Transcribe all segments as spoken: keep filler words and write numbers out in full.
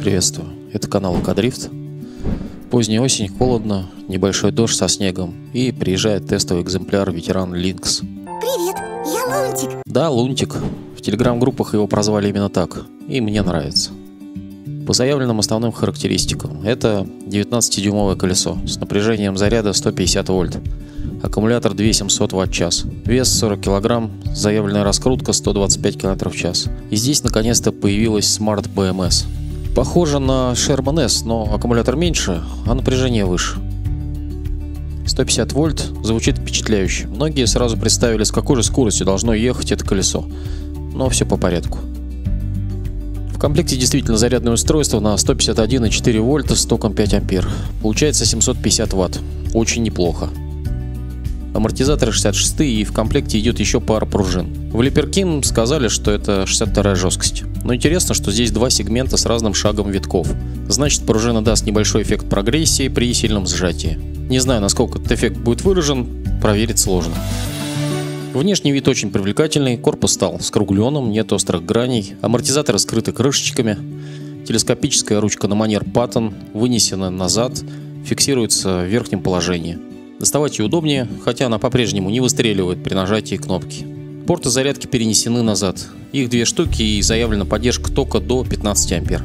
Приветствую, это канал Экодрифт. Поздняя осень, холодно, небольшой дождь со снегом, и приезжает тестовый экземпляр ветеран Lynx. Привет, я Лунтик. Да, Лунтик. В телеграм-группах его прозвали именно так, и мне нравится. По заявленным основным характеристикам, это девятнадцатидюймовое колесо с напряжением заряда сто пятьдесят вольт, аккумулятор две тысячи семьсот ватт-час, вес сорок килограмм, заявленная раскрутка сто двадцать пять километров в час. И здесь наконец-то появилась Smart би эм эс. Похоже на Sherman S, но аккумулятор меньше, а напряжение выше. сто пятьдесят вольт звучит впечатляюще. Многие сразу представили, с какой же скоростью должно ехать это колесо. Но все по порядку. В комплекте действительно зарядное устройство на сто пятьдесят один и четыре вольта с током пять ампер. Получается семьсот пятьдесят ватт. Очень неплохо. Амортизаторы шестьдесят шесть, и в комплекте идет еще пара пружин. В Липеркин сказали, что это шестьдесят вторая жесткость. Но интересно, что здесь два сегмента с разным шагом витков. Значит, пружина даст небольшой эффект прогрессии при сильном сжатии. Не знаю, насколько этот эффект будет выражен, проверить сложно. Внешний вид очень привлекательный, корпус стал скругленным, нет острых граней, амортизаторы скрыты крышечками, телескопическая ручка на манер Паттон вынесена назад, фиксируется в верхнем положении. Доставать ее удобнее, хотя она по-прежнему не выстреливает при нажатии кнопки. Порты зарядки перенесены назад. Их две штуки и заявлена поддержка тока до пятнадцати ампер.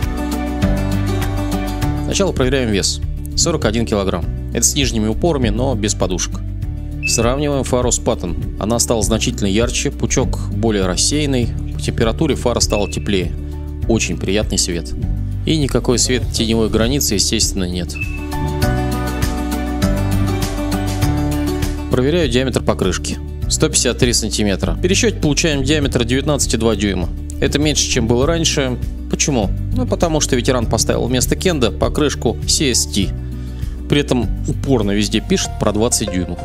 Сначала проверяем вес. сорок один килограмм. Это с нижними упорами, но без подушек. Сравниваем фару с Паттон. Она стала значительно ярче, пучок более рассеянный. По температуре фара стала теплее. Очень приятный свет. И никакой свет теневой границы, естественно, нет. Проверяю диаметр покрышки. сто пятьдесят три сантиметра. В пересчете получаем диаметр девятнадцать и два дюйма. Это меньше, чем было раньше. Почему? Ну, потому что ветеран поставил вместо Кенда покрышку си эс ти. При этом упорно везде пишет про двадцать дюймов.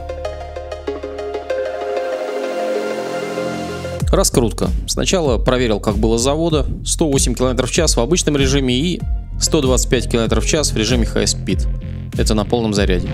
Раскрутка. Сначала проверил, как было с завода. сто восемь километров в час в обычном режиме и сто двадцать пять километров в час в режиме High Speed. Это на полном заряде.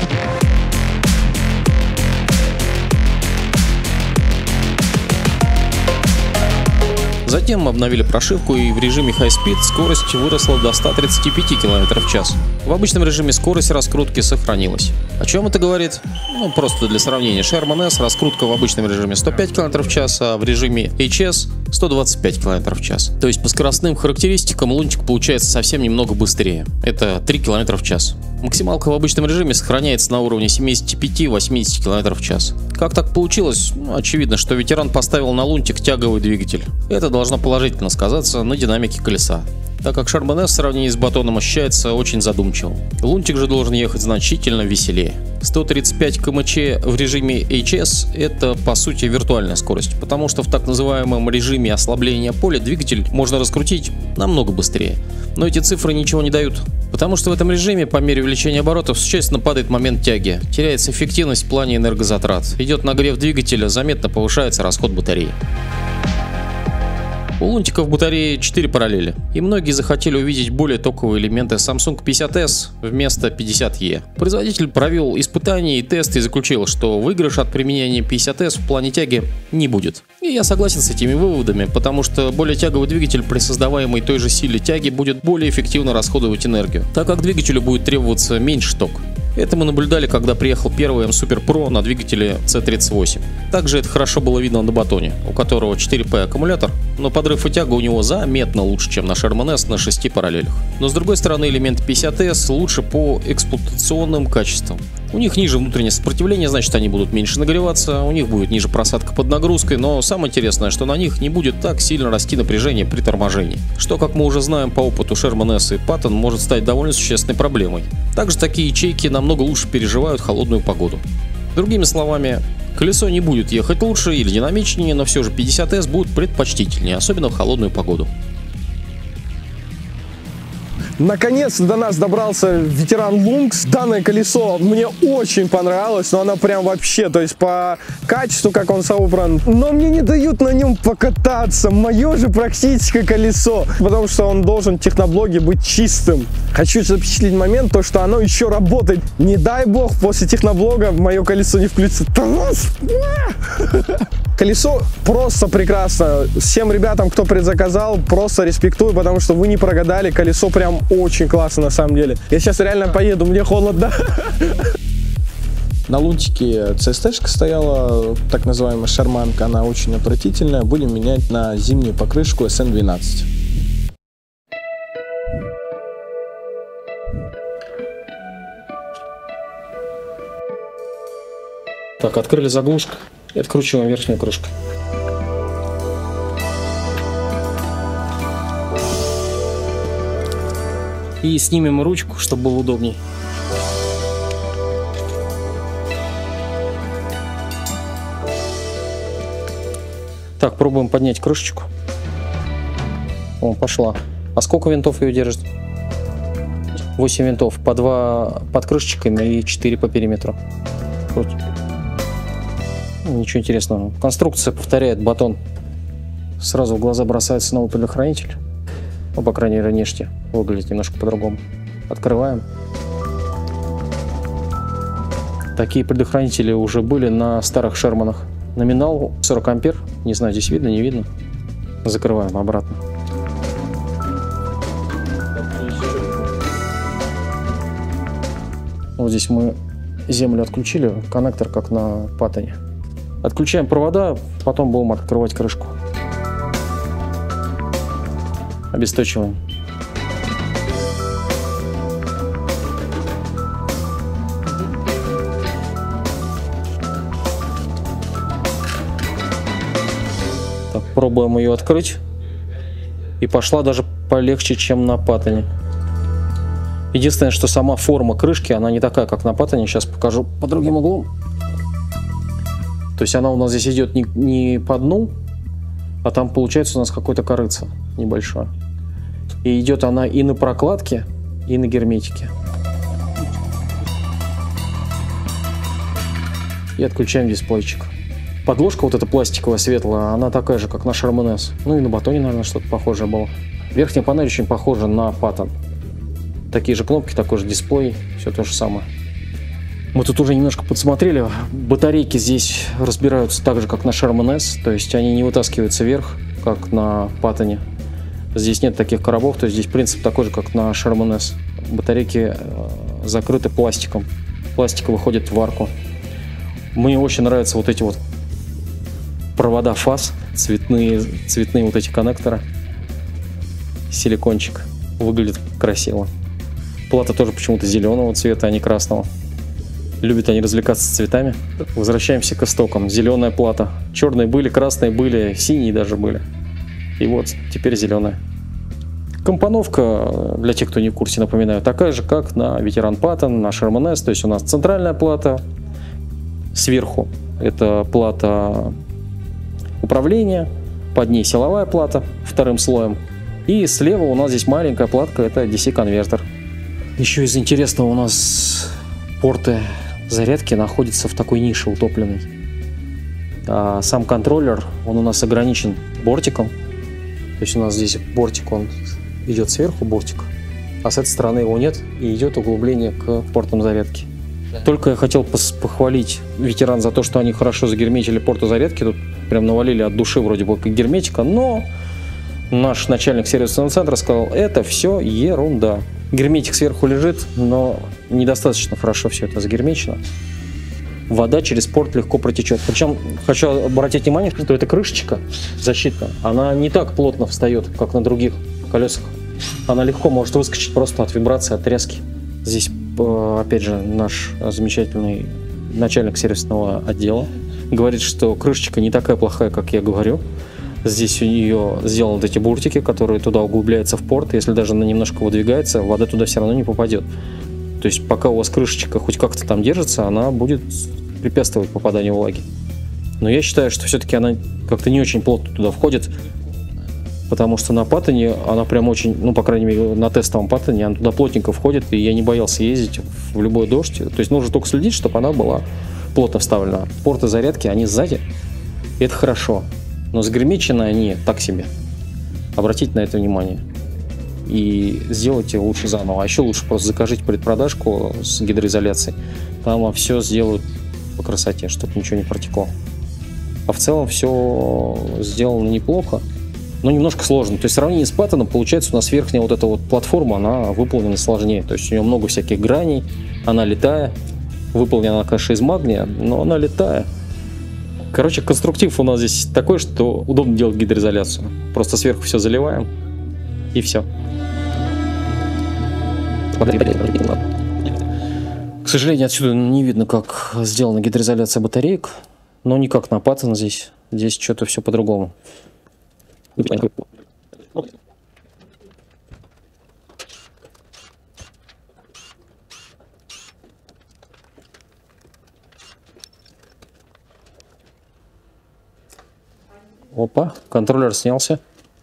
Затем мы обновили прошивку, и в режиме High Speed скорость выросла до ста тридцати пяти километров в час. В обычном режиме скорость раскрутки сохранилась. О чем это говорит? Ну, просто для сравнения. Sherman S раскрутка в обычном режиме сто пять километров в час, а в режиме эйч эс сто двадцать пять километров в час. То есть по скоростным характеристикам Лунтик получается совсем немного быстрее. Это три километра в час. Максималка в обычном режиме сохраняется на уровне семидесяти пяти — восьмидесяти километров в час. Как так получилось? Ну, очевидно, что ветеран поставил на Лунтик тяговый двигатель. Это должно положительно сказаться на динамике колеса, так как Sherman S в сравнении с Батоном ощущается очень задумчивым. Лунтик же должен ехать значительно веселее. сто тридцать пять километров в час в режиме эйч эс – это по сути виртуальная скорость, потому что в так называемом режиме ослабления поля двигатель можно раскрутить намного быстрее. Но эти цифры ничего не дают, потому что в этом режиме по мере увеличения оборотов существенно падает момент тяги, теряется эффективность в плане энергозатрат, идет нагрев двигателя, заметно повышается расход батареи. У Лунтика в батарее четыре параллели, и многие захотели увидеть более токовые элементы Samsung пятьдесят эс вместо пятьдесят и. Производитель провел испытания и тесты и заключил, что выигрыш от применения пятьдесят эс в плане тяги не будет. И я согласен с этими выводами, потому что более тяговый двигатель при создаваемой той же силе тяги будет более эффективно расходовать энергию, так как двигателю будет требоваться меньше тока. Это мы наблюдали, когда приехал первый M-Super Pro на двигателе си тридцать восемь. Также это хорошо было видно на Батоне, у которого четыре пэ аккумулятор, но подрыв и тяга у него заметно лучше, чем на Sherman S на шести параллелях. Но с другой стороны, элементы пятьдесят эс лучше по эксплуатационным качествам. У них ниже внутреннее сопротивление, значит, они будут меньше нагреваться, у них будет ниже просадка под нагрузкой, но самое интересное, что на них не будет так сильно расти напряжение при торможении, что, как мы уже знаем по опыту Sherman S и Patton, может стать довольно существенной проблемой. Также такие ячейки намного лучше переживают холодную погоду. Другими словами, колесо не будет ехать лучше или динамичнее, но все же пятьдесят эс будет предпочтительнее, особенно в холодную погоду. Наконец-то до нас добрался ветеран Lynx. Данное колесо мне очень понравилось, но оно прям вообще, то есть по качеству, как он собран. Но мне не дают на нем покататься. Мое же практическое колесо, потому что он должен в техноблоге быть чистым. Хочу запечатлеть момент, то что оно еще работает. Не дай бог, после техноблога мое колесо не включится. Колесо просто прекрасно. Всем ребятам, кто предзаказал, просто респектую, потому что вы не прогадали. Колесо прям очень классно на самом деле. Я сейчас реально поеду, мне холодно. На лунтике си эс ти-шка стояла, так называемая шарманка, она очень отвратительная. Будем менять на зимнюю покрышку эс эн двенадцать. Так, открыли заглушку и откручиваем верхнюю крышку. И снимем ручку, чтобы было удобней. Так, пробуем поднять крышечку. О, пошла. А сколько винтов ее держит? восемь винтов. По два под крышечками и четыре по периметру. Круть. Ничего интересного. Конструкция повторяет батон. Сразу в глаза бросается новый предохранитель. Ну, по крайней мере, внешне выглядит немножко по-другому. Открываем. Такие предохранители уже были на старых Шерманах. Номинал сорок ампер. Не знаю, здесь видно, не видно. Закрываем обратно. Вот здесь мы землю отключили. Коннектор как на Паттоне. Отключаем провода, потом будем открывать крышку. Обесточиваем. Так, пробуем ее открыть. И пошла даже полегче, чем на Паттоне. Единственное, что сама форма крышки, она не такая, как на Паттоне. Сейчас покажу по другим углом. То есть она у нас здесь идет не, не по дну, а там получается у нас какое-то корыце небольшое. И идет она и на прокладке, и на герметике. И отключаем дисплейчик. Подложка вот эта пластиковая светлая, она такая же, как на Sherman S. Ну и на Батоне, наверное, что-то похожее было. Верхняя панель очень похожа на Паттон. Такие же кнопки, такой же дисплей, все то же самое. Мы тут уже немножко подсмотрели. Батарейки здесь разбираются так же, как на Sherman S. То есть они не вытаскиваются вверх, как на Паттоне. Здесь нет таких коробов. То есть здесь принцип такой же, как на Sherman S. Батарейки закрыты пластиком. Пластик выходит в арку. Мне очень нравятся вот эти вот провода фаз. Цветные, цветные вот эти коннекторы. Силикончик. Выглядит красиво. Плата тоже почему-то зеленого цвета, а не красного. Любят они развлекаться с цветами. Возвращаемся к истокам. Зеленая плата. Черные были, красные были, синие даже были. И вот теперь зеленая. Компоновка, для тех, кто не в курсе, напоминаю, такая же, как на Ветеран Паттон, на Sherman S. То есть у нас центральная плата. Сверху это плата управления. Под ней силовая плата вторым слоем. И слева у нас здесь маленькая платка, это ди си-конвертер. Еще из интересного у нас порты зарядки находятся в такой нише утопленной. А сам контроллер, он у нас ограничен бортиком. То есть у нас здесь бортик, он идет сверху, бортик. А с этой стороны его нет, и идет углубление к портам зарядки. Только я хотел похвалить Ветеран за то, что они хорошо загерметили порты зарядки. Тут прям навалили от души вроде бы как герметика, но наш начальник сервисного центра сказал, это все ерунда. Герметик сверху лежит, но недостаточно хорошо все это загермечено. Вода через порт легко протечет. Причем хочу обратить внимание, что эта крышечка защитная, она не так плотно встает, как на других колесах. Она легко может выскочить просто от вибрации, от тряски. Здесь, опять же, наш замечательный начальник сервисного отдела говорит, что крышечка не такая плохая, как я говорю. Здесь у нее сделаны вот эти буртики, которые туда углубляются в порт. Если даже она немножко выдвигается, вода туда все равно не попадет. То есть пока у вас крышечка хоть как-то там держится, она будет препятствовать попаданию влаги. Но я считаю, что все-таки она как-то не очень плотно туда входит. Потому что на паттоне она прям очень, ну, по крайней мере, на тестовом паттоне она туда плотненько входит, и я не боялся ездить в любой дождь. То есть нужно только следить, чтобы она была плотно вставлена. Порты зарядки, они сзади, и это хорошо. Но загермечены они так себе. Обратите на это внимание. И сделайте лучше заново. А еще лучше просто закажите предпродажку с гидроизоляцией. Там вам все сделают по красоте, чтобы ничего не протекло. А в целом все сделано неплохо, но немножко сложно. То есть в сравнении с паттоном получается у нас верхняя вот эта вот платформа, она выполнена сложнее. То есть у нее много всяких граней, она литая. Выполнена она, конечно, из магния, но она литая. Короче, конструктив у нас здесь такой, что удобно делать гидроизоляцию. Просто сверху все заливаем, и все. К сожалению, отсюда не видно, как сделана гидроизоляция батареек, но не как на паттон здесь. Здесь что-то все по-другому. Опа, контроллер снялся.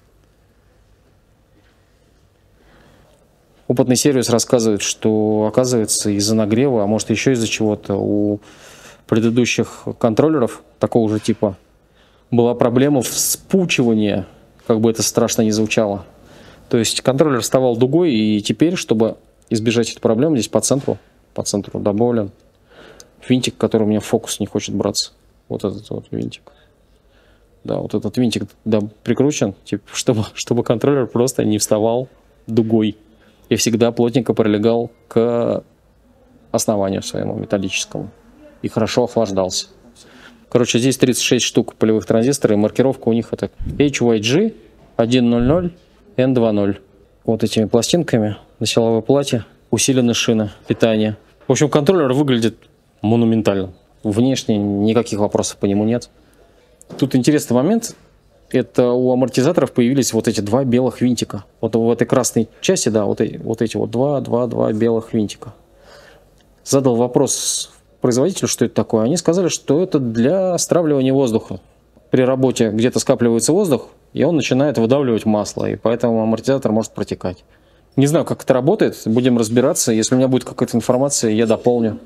Опытный сервис рассказывает, что, оказывается, из-за нагрева, а может еще из-за чего-то, у предыдущих контроллеров такого же типа была проблема вспучивания, как бы это страшно не звучало. То есть контроллер вставал дугой, и теперь, чтобы избежать этой проблемы, здесь по центру, по центру добавлен винтик, который у меня в фокус не хочет браться. Вот этот вот винтик. Да, вот этот винтик, да, прикручен, типа, чтобы, чтобы контроллер просто не вставал дугой и всегда плотненько прилегал к основанию своему металлическому и хорошо охлаждался. Короче, здесь тридцать шесть штук полевых транзисторов, и маркировка у них это эйч вай джи сто ноль эн двадцать. Вот этими пластинками на силовой плате усилены шины питания. В общем, контроллер выглядит монументально. Внешне никаких вопросов по нему нет. Тут интересный момент. Это у амортизаторов появились вот эти два белых винтика. Вот в этой красной части, да, вот эти вот, эти вот два, два, два белых винтика. Задал вопрос производителю, что это такое. Они сказали, что это для стравливания воздуха. При работе где-то скапливается воздух, и он начинает выдавливать масло, и поэтому амортизатор может протекать. Не знаю, как это работает, будем разбираться. Если у меня будет какая-то информация, я дополню.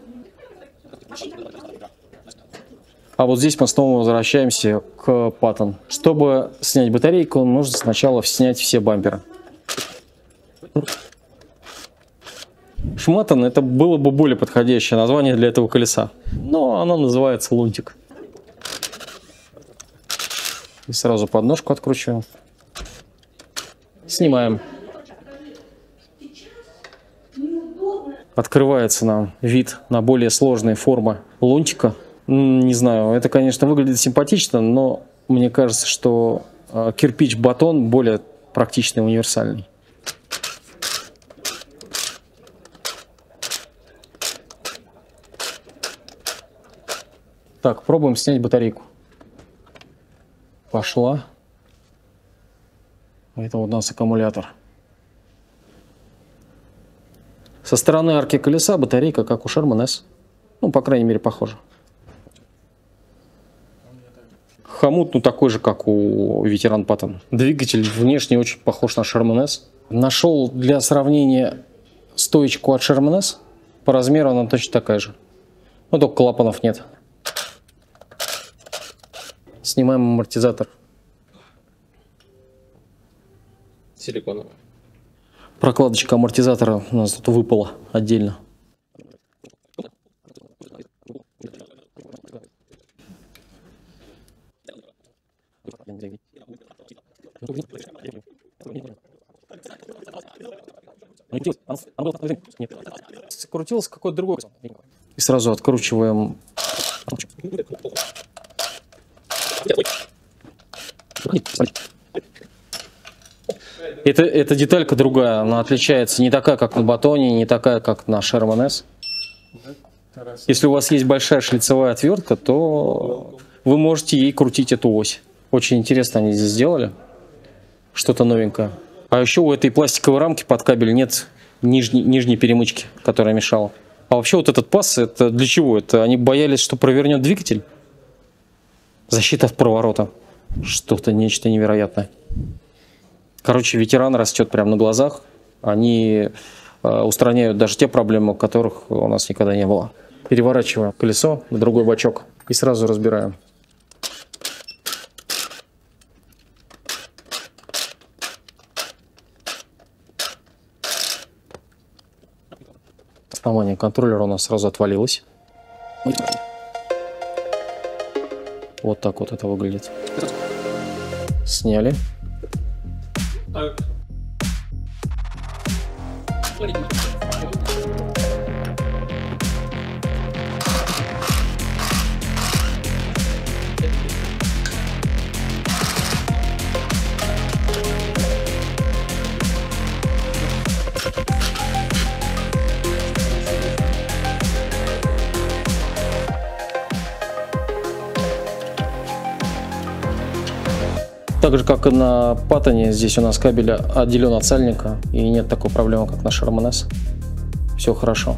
А вот здесь мы снова возвращаемся к паттон. Чтобы снять батарейку, нужно сначала снять все бамперы. Шматтон — это было бы более подходящее название для этого колеса, но оно называется лунтик. И сразу подножку откручиваем. Снимаем. Открывается нам вид на более сложные формы лунтика. Не знаю, это, конечно, выглядит симпатично, но мне кажется, что кирпич-батон более практичный и универсальный. Так, пробуем снять батарейку. Пошла. Это у нас аккумулятор. Со стороны арки колеса батарейка, как у Sherman S. Ну, по крайней мере, похожа. Хомут, ну, такой же, как у ветеран паттон. Двигатель внешне очень похож на Sherman S. Нашел для сравнения стоечку от Sherman S. По размеру она точно такая же. Но только клапанов нет. Снимаем амортизатор. Силиконовый. Прокладочка амортизатора у нас тут выпала отдельно. Крутилось какой-то другой. И сразу откручиваем. Это, эта деталька другая, она отличается, не такая, как на батоне, не такая, как на Sherman S. Если у вас есть большая шлицевая отвертка, то вы можете ей крутить эту ось. Очень интересно они здесь сделали. Что-то новенькое. А еще у этой пластиковой рамки под кабель нет нижней, нижней перемычки, которая мешала. А вообще вот этот паз, это для чего? Это они боялись, что провернет двигатель? Защита от проворота. Что-то, нечто невероятное. Короче, ветеран растет прямо на глазах. Они э, устраняют даже те проблемы, которых у нас никогда не было. Переворачиваем колесо на другой бачок и сразу разбираем. Основание контроллера у нас сразу отвалилось. Вот так вот это выглядит. Сняли. Так же, как и на Паттоне, здесь у нас кабель отделен от сальника, и нет такой проблемы, как на Sherman S. Все хорошо.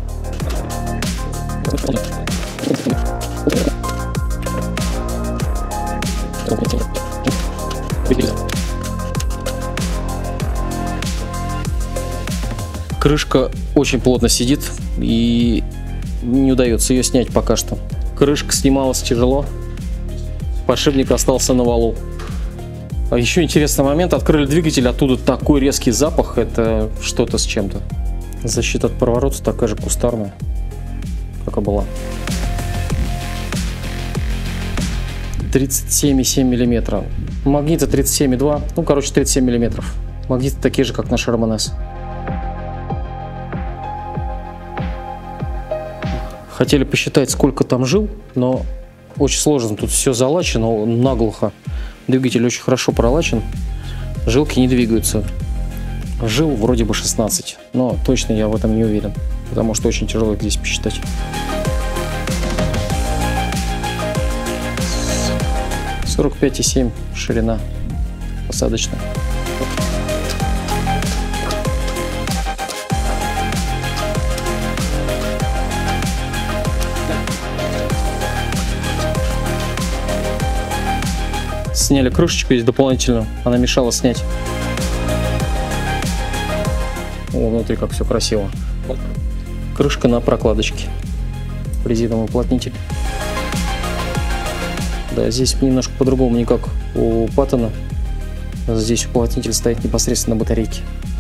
Крышка очень плотно сидит, и не удается ее снять пока что. Крышка снималась тяжело, подшипник остался на валу. А еще интересный момент, открыли двигатель, оттуда такой резкий запах, это что-то с чем-то. Защита от проворота такая же кустарная, как и была. тридцать семь и семь миллиметров. Магниты тридцать семь и два, ну короче тридцать семь миллиметров. Магниты такие же, как на Sherman S. Хотели посчитать, сколько там жил, но очень сложно, тут все залачено наглухо. Двигатель очень хорошо пролачен, жилки не двигаются. Жил вроде бы шестнадцать, но точно я в этом не уверен, потому что очень тяжело их здесь посчитать. сорок пять и семь ширина посадочная. Сняли крышечку здесь дополнительно, она мешала снять. О, внутри как все красиво. Крышка на прокладочке. Резиновый уплотнитель. Да, здесь немножко по-другому, не как у Паттона. Здесь уплотнитель стоит непосредственно на батарейке.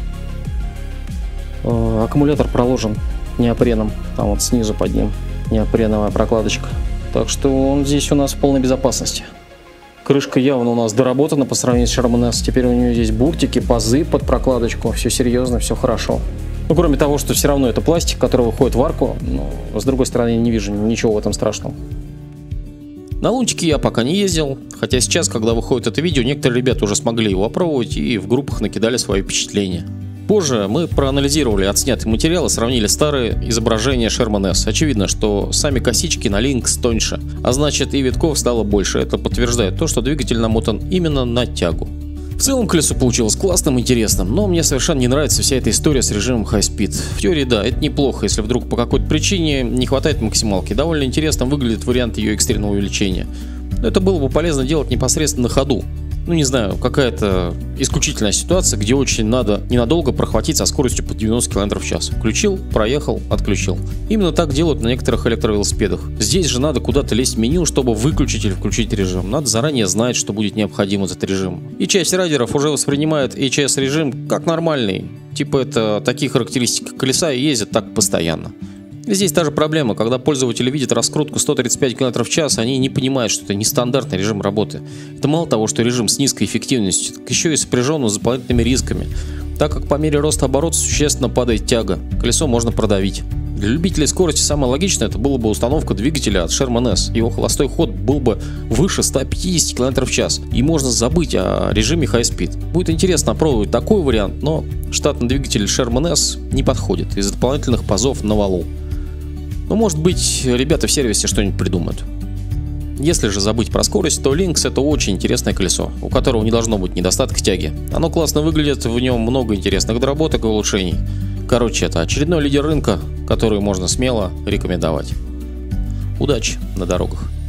Аккумулятор проложен неопреном, там вот снизу под ним неопреновая прокладочка. Так что он здесь у нас в полной безопасности. Крышка явно у нас доработана по сравнению с Sherman S. Теперь у нее здесь буртики, пазы под прокладочку. Все серьезно, все хорошо. Ну, кроме того, что все равно это пластик, который выходит в арку. Но, с другой стороны, я не вижу ничего в этом страшного. На Лунтике я пока не ездил. Хотя сейчас, когда выходит это видео, некоторые ребята уже смогли его опробовать и в группах накидали свои впечатления. Позже мы проанализировали отснятый материал и сравнили старые изображения Sherman S. Очевидно, что сами косички на Lynx тоньше, а значит и витков стало больше. Это подтверждает то, что двигатель намотан именно на тягу. В целом колесо получилось классным, интересным, но мне совершенно не нравится вся эта история с режимом High Speed. В теории да, это неплохо, если вдруг по какой-то причине не хватает максималки. Довольно интересно выглядит вариант ее экстренного увеличения. Но это было бы полезно делать непосредственно на ходу. Ну не знаю, какая-то исключительная ситуация, где очень надо ненадолго прохватить со скоростью под девяносто километров в час. Включил, проехал, отключил. Именно так делают на некоторых электровелосипедах. Здесь же надо куда-то лезть в меню, чтобы выключить или включить режим. Надо заранее знать, что будет необходим этот режим. И часть райдеров уже воспринимает эйч эс режим как нормальный. Типа это такие характеристики колеса и ездят так постоянно. И здесь та же проблема, когда пользователи видят раскрутку сто тридцать пять километров в час, они не понимают, что это нестандартный режим работы. Это мало того, что режим с низкой эффективностью, так еще и сопряжен с дополнительными рисками, так как по мере роста оборотов существенно падает тяга, колесо можно продавить. Для любителей скорости самое логичное это было бы установка двигателя от Sherman S. Его холостой ход был бы выше ста пятидесяти километров в час, и можно забыть о режиме High Speed. Будет интересно опробовать такой вариант, но штатный двигатель Sherman S не подходит из-за дополнительных пазов на валу. Но может быть ребята в сервисе что-нибудь придумают. Если же забыть про скорость, то Lynx это очень интересное колесо, у которого не должно быть недостатка тяги. Оно классно выглядит, в нем много интересных доработок и улучшений. Короче, это очередной лидер рынка, который можно смело рекомендовать. Удачи на дорогах!